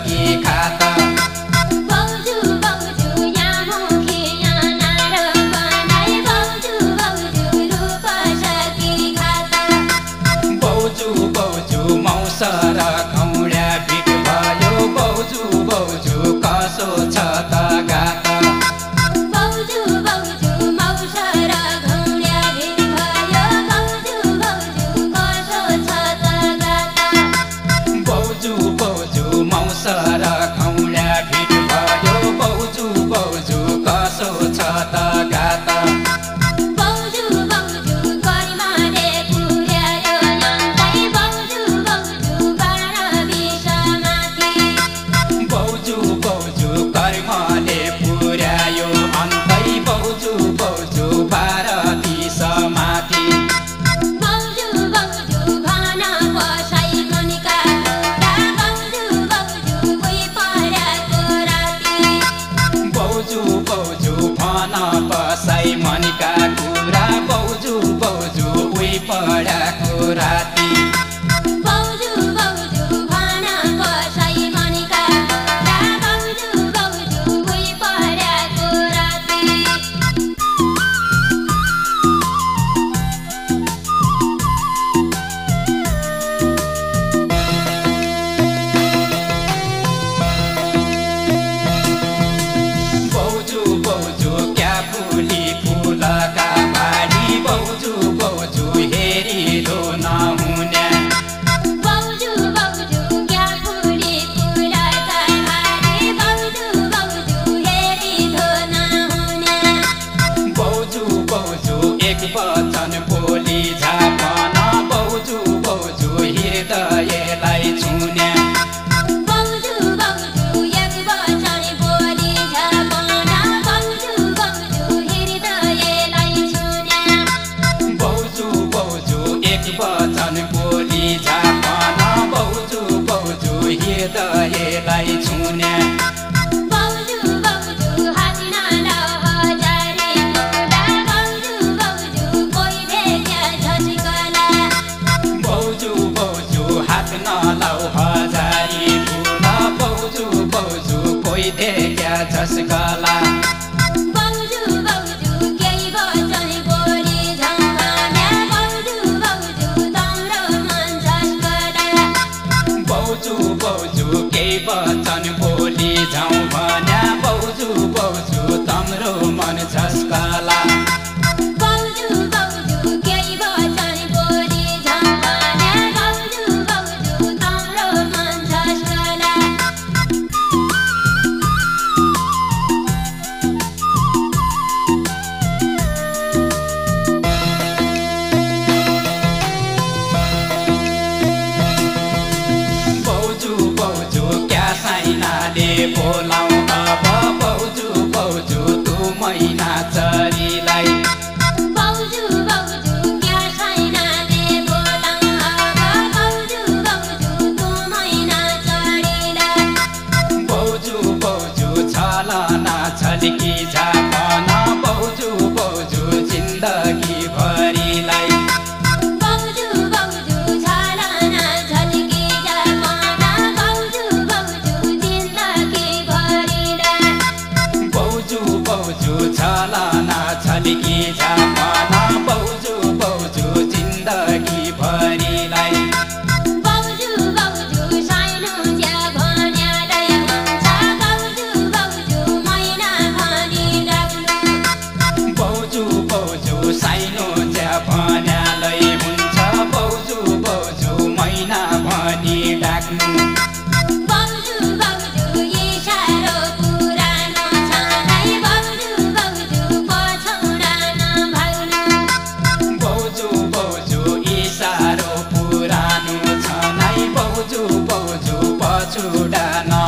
सकी खाता मौसर खौड्या भिट भयो बौजू बौजू कसो छ त गाता बौजू बौजू मौसर खौड्या भिट भयो बौजू बौजू कसो छ त गाता बौजू बौजू मौसर खौड्या भिट भयो बौजू बौजू कसो छ त गाता मनिका कुरा बौजू बौजू उही पढाको राती बौजू बौजू भन कसै मनिका कुरा बौजू बौजू उही पढाको राती बौजू बौजू क्या फुली फुलका बारी बौजू बौजू हेरी दो नहुने बौजू बौजू क्या फुली फुलका बारी बौजू बौजू हेरी दो नहुने बौजू बौजू एक वचन बोली झापन बौजू बौजू हृदयलाई छुने बौजू बौजू एक वचन बोली झापन बौजू बौजू हृदयलाई छुने बौजू बौजू एक वचन बोली झापन बौजू बौजू हृदयलाई छुने बौजू बौजू हासिन लहजारी कुरा बौजू बौजू कोही भेट्या झस्कला बौजू बौजू हात नलाउ हजारी फुल बौजू बौजू कोही देख्या झस्कला बौजू बौजू केही वचन बोली झम्काम्या बौजू बौजू तम्रो मन झस्कला बौजू बौजू केही वचन बोली जाउँ भन्या बौजू बौजू तम्रो मन झस्कला बौजू बौजू केही वचन बोली झम्काम्या बौजू बौजू तम्रो मन झस्कला बौजू बौजू क्या साइनाले बोलाउँ अब बौजू बौजू तू मैना चरीलाई बौजू बौजू क्या छैनाले बोलाउँ अब बौजू बौजू तँ मैना चढीलाई बौजू बौजू छलना छल्की झापन बौजू बौजू जिन्दगी भरिलाई बौजू बौजू छलना झल्की झापन बौजू बौजू जिन्दगी भरिलाई बौजू बौजू छलना छल्की झापन बौजू बौजू जिन्दगी भरिलाई बौजू बौजू साइनो ज्या भन्यालै हुन्छ बौजू बौजू मैना भनी राख्नु बौजू बौजू साइनो ज्या भन्यालै हुन्छ बौजू बौजू मैना भनी डाक्नु बौजू बौजू इसारो पुरानो छ नै बौजू बौजू पछौडा नभाग्नु बौजू बौजू इसारो पुरानो छ नै बौजू बौजू पछुडा